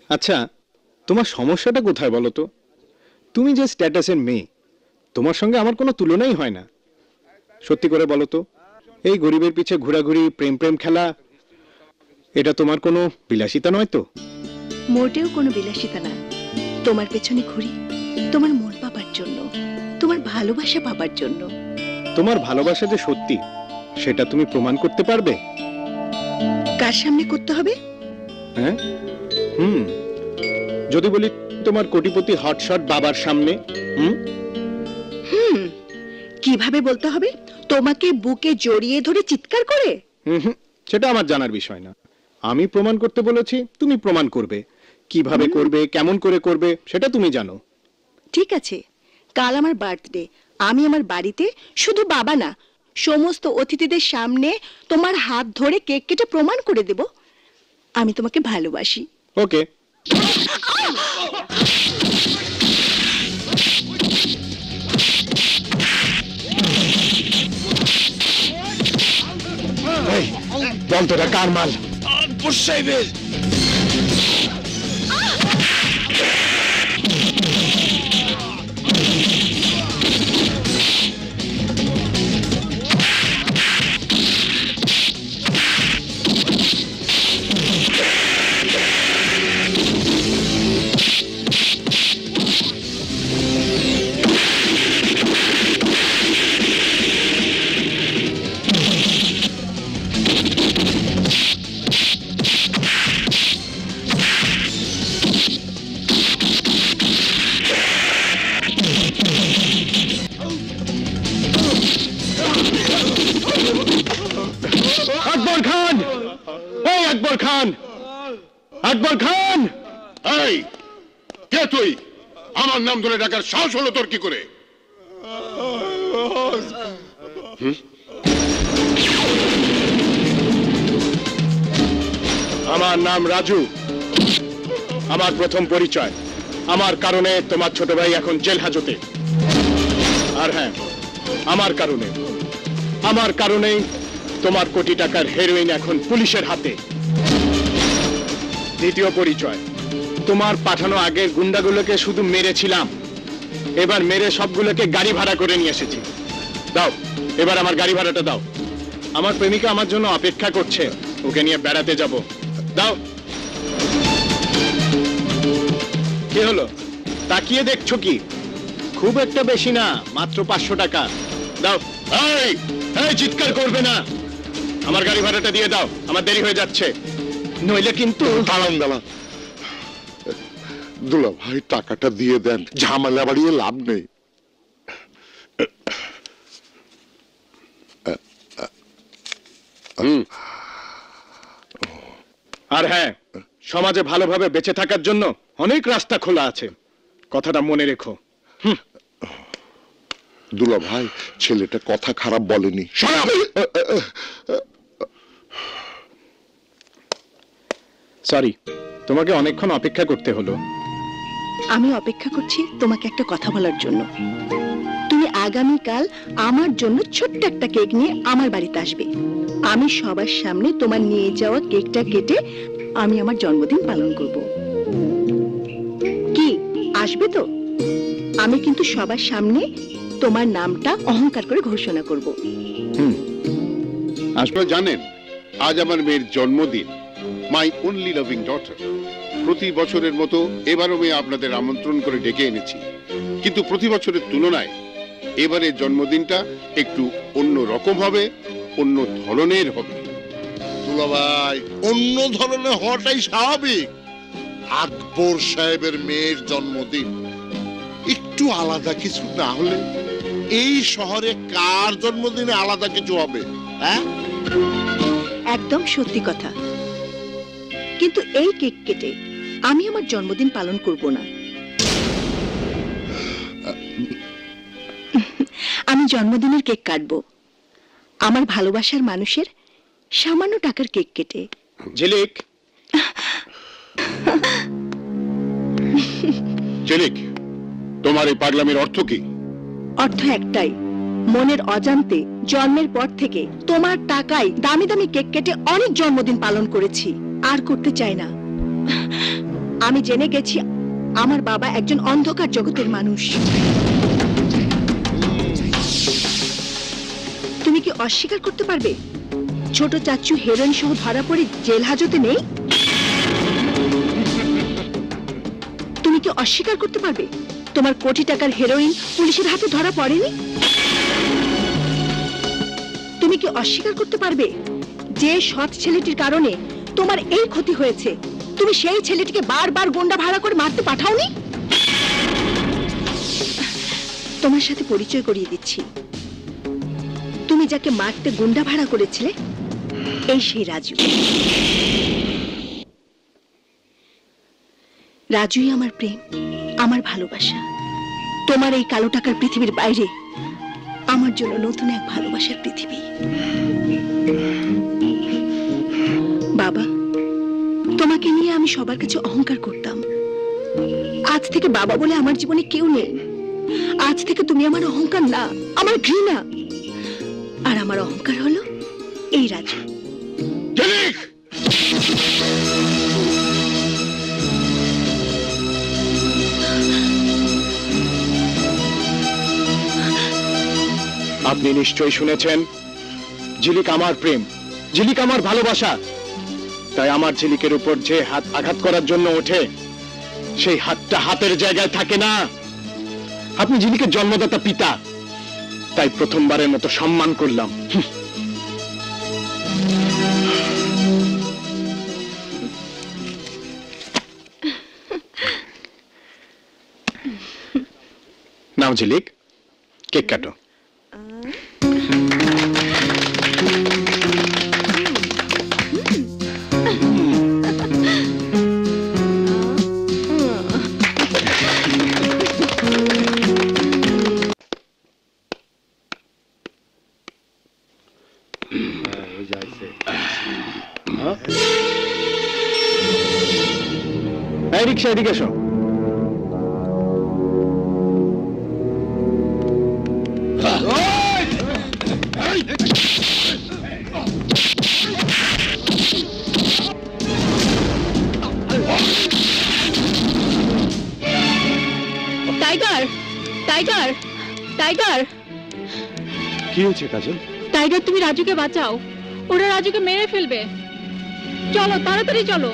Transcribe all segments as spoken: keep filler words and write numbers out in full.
আচ্ছা, তোমার সমস্যাটা কোথায় বলো তো? তুমি যে স্ট্যাটাসের মেয়ে, তোমার সঙ্গে আমার কোনো তুলনাই হয় না। সত্যি করে বলো তো, এই গরিবের পিছে ঘোরাঘুরি, প্রেম প্রেম খেলা, এটা তোমার কোনো বিলাসিতা নয় তো? মোটেও কোনো বিলাসিতা না। তোমার পেছনে ঘুরি তোমার মন পাবার জন্য, তোমার ভালোবাসা পাবার জন্য। তোমার ভালোবাসা যে সত্যি, সেটা তুমি প্রমাণ করতে পারবে? কার সামনে করতে হবে? হ্যাঁ, হুম, যদি বলি তোমার কোটিপতি হটশট বাবার সামনে। হুম হুম কিভাবে বলতে হবে? তোমাকে বুকে জড়িয়ে ধরে চিৎকার করে? হুম হুম, সেটা আমার জানার বিষয় না। আমি প্রমাণ করতে বলেছি, তুমি প্রমাণ করবে। কিভাবে করবে, কেমন করে করবে, সেটা তুমি জানো। ঠিক আছে, কাল আমার বার্থডে। আমি আমার বাড়িতে শুধু বাবা না, সমস্ত অতিথিদের সামনে তোমার হাত ধরে কেক কেটে প্রমাণ করে দেব আমি তোমাকে ভালোবাসি। ওকে। বল তোরা কার মাল? সাহেবের। আকবর খান, এই আকবর খান, আকবর খান! এই কে তুই? আমার নাম ধরে ডাকার সাহস হলো তোর কি করে? আমার নাম রাজু। আমার প্রথম পরিচয়, আমার কারণে তোমার ছোট ভাই এখন জেল হাজতে। আর হ্যাঁ, আমার কারণে, আমার কারণেই তোমার কোটি টাকার হেরোইন এখন পুলিশের হাতে। দ্বিতীয় পরিচয়, তোমার পাঠানো আগের গুন্ডাগুলোকে শুধু মেরেছিলাম, এবার মেরে সবগুলোকে গাড়ি ভাড়া করে নিয়ে এসেছি। দাও, এবার আমার গাড়ি ভাড়াটা দাও। আমার প্রেমিকা আমার জন্য অপেক্ষা করছে, ওকে নিয়ে বেড়াতে যাব। দাও। কি হলো, তাকিয়ে দেখছো কি? খুব একটা বেশি না, মাত্র পাঁচশো টাকা। দাও। এই এই চিৎকার করবে না, আমার গাড়ি ভাড়াটা দিয়ে দাও, আমার দেরি হয়ে যাচ্ছে, নইলে কিন্তু। দাঁড়ান দাঁড়ান দুলা ভাই, টাকাটা দিয়ে দেন, ঝামেলা বাড়িয়ে লাভ নেই। আর হ্যাঁ, সমাজে ভালোভাবে বেঁচে থাকার জন্য অনেক রাস্তা খোলা আছে, কথাটা মনে রেখো। দুলা ভাই, ছেলেটা কথা খারাপ বলেনি। সরি, তোমাকে অনেকক্ষণ অপেক্ষা করতে হলো। আমি অপেক্ষা করছি তোমাকে একটা কথা বলার জন্য। তুমি আগামীকাল আমার জন্য ছোট্ট একটা কেক নিয়ে আমার বাড়িতে আসবে। আমি সবার সামনে তোমার নিয়ে যাওয়া কেকটা কেটে আমি আমার জন্মদিন পালন করব। কি, আসবে তো? আমি কিন্তু সবার সামনে তোমার নামটা অহংকার করে ঘোষণা করব। হুম, আপনারা জানেন, আজ আমার মেয়ের জন্মদিন, মাই অনলি লাভিং ডটার। প্রতি বছরের মতো এবারও মেয়ে আপনাদের আমন্ত্রণ করে ডেকে এনেছি, কিন্তু প্রতি বছরের তুলনায় এবারের জন্মদিনটা একটু অন্য রকম হবে, অন্য ধরনের হবে। দুলাভাই, অন্য ধরনের হওয়াটাই স্বাভাবিক। আকবর সাহেবের মেয়ের জন্মদিন, একটু আলাদা কিছু না হলে এই শহরে কার জন্মদিনে আলাদা কিছু হবে? হ্যাঁ, একদম সত্যি কথা। কিন্তু এই কেক কেটে আমি আমার জন্মদিন পালন করব না। আমি জন্মদিনের কেক কাটবো আমার ভালোবাসার মানুষের সামান্য টাকার কেক কেটে। ঝিলিক, ঝিলিক, তোমার এই পাগলামির অর্থ কি? অর্থ একটাই, মনের অজান্তে জন্মের পর থেকে তোমার টাকায় দামি দামি কেক কেটে অনেক জন্মদিন পালন করেছি, আর করতে চাই না। আমি জেনে গেছি আমার বাবা একজন অন্ধকার জগতের মানুষ। তুমি কি অস্বীকার করতে পারবে ছোট চাচু হেরোইন সহ ধরা পড়ে জেল হাজতে নেই? তুমি কি অস্বীকার করতে পারবে তোমার কোটি টাকার হেরোইন পুলিশের হাতে ধরা পড়েনি? তুমি কি অস্বীকার করতে পারবে যে সৎ ছেলেটির কারণে তোমার এই ক্ষতি হয়েছে, তুমি সেই ছেলেটিকে বারবার গুন্ডা ভাড়া করে মারতে পাঠাওনি? তোমার সাথে পরিচয় করিয়ে দিচ্ছি, তুমি যাকে মারতে গুন্ডা ভাড়া করেছিলে এই সেই রাজু। রাজুই আমার প্রেম, আমার ভালোবাসা। তোমার এই কালো টাকার পৃথিবীর বাইরে আমার জন্য নতুন এক ভালোবাসার পৃথিবী। বাবা, তোমাকে নিয়ে আমি সবার কাছে অহংকার করতাম। আজ থেকে বাবা বলে আমার জীবনে কেউ নেই। আজ থেকে তুমি আমার অহংকার না, আমার ঘৃণা। আর আমার অহংকার হলো এই রাজু। আপনি নিশ্চয়ই শুনেছেন ঝিলিক আমার প্রেম, ঝিলিক আমার ভালোবাসা। তাই আমার ঝিলিকের উপর যে হাত আঘাত করার জন্য ওঠে সেই হাতটা হাতের জায়গায় থাকে না। আপনি ঝিলিকের জন্মদাতা পিতা, তাই প্রথমবারের মতো সম্মান করলাম। নাও ঝিলিক, কেক কাটো। এই রিক্সা, এদিকে এসো। Tiger, tiger, tiger. কি হয়েছে কাজল? টাইগার, তুমি রাজুকে বাঁচাও, ওরা রাজুকে মেরে ফেলবে। চলো, তাড়াতাড়ি চলো।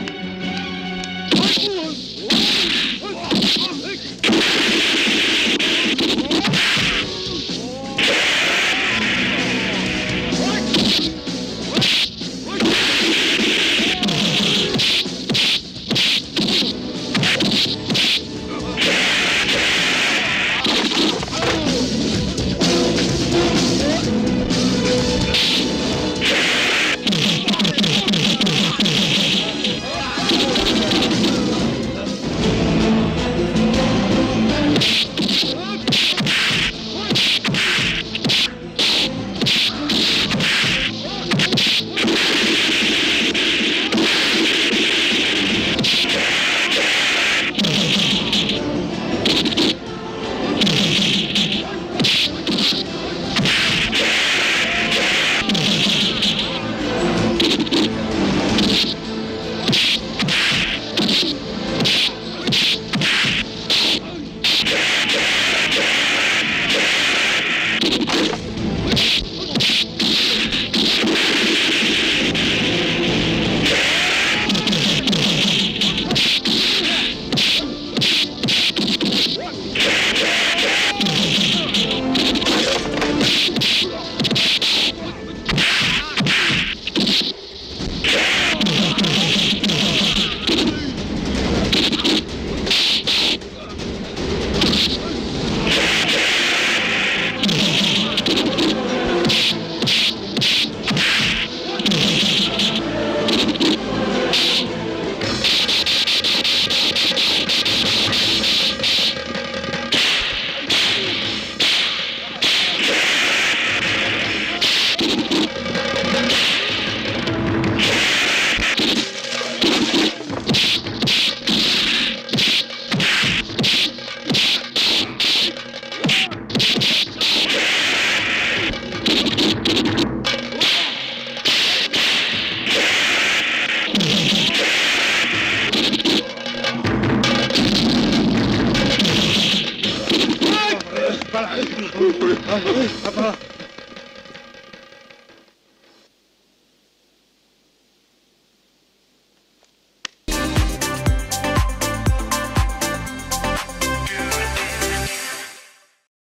আপনারা